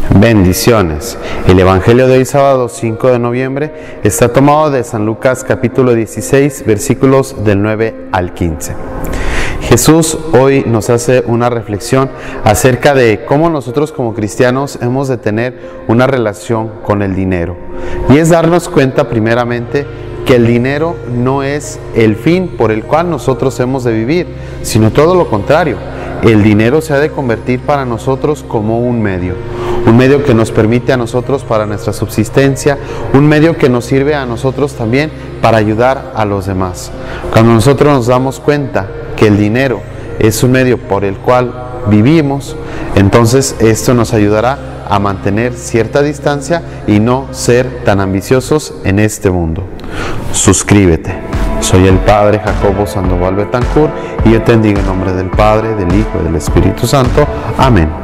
Bendiciones. El Evangelio de hoy sábado 5 de noviembre está tomado de San Lucas capítulo 16 versículos del 9 al 15. Jesús hoy nos hace una reflexión acerca de cómo nosotros como cristianos hemos de tener una relación con el dinero. Y es darnos cuenta primeramente que el dinero no es el fin por el cual nosotros hemos de vivir, sino todo lo contrario. El dinero se ha de convertir para nosotros como un medio que nos permite a nosotros para nuestra subsistencia, un medio que nos sirve a nosotros también para ayudar a los demás. Cuando nosotros nos damos cuenta que el dinero es un medio por el cual vivimos, entonces esto nos ayudará a mantener cierta distancia y no ser tan ambiciosos en este mundo. Suscríbete. Soy el Padre Jacobo Sandoval Betancourt y yo te bendigo en nombre del Padre, del Hijo y del Espíritu Santo. Amén.